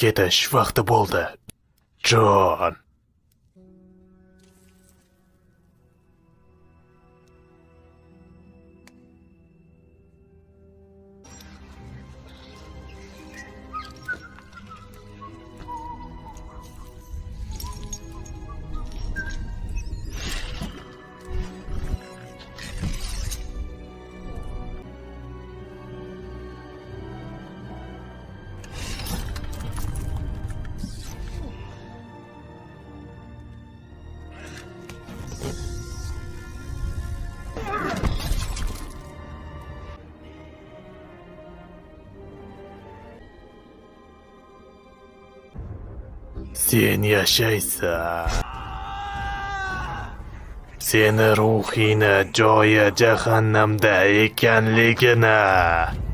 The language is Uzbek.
ketish vaqti bo'ldi, jon. Sen yashaysan. Seni ruhini joyi jahannamda ekanligini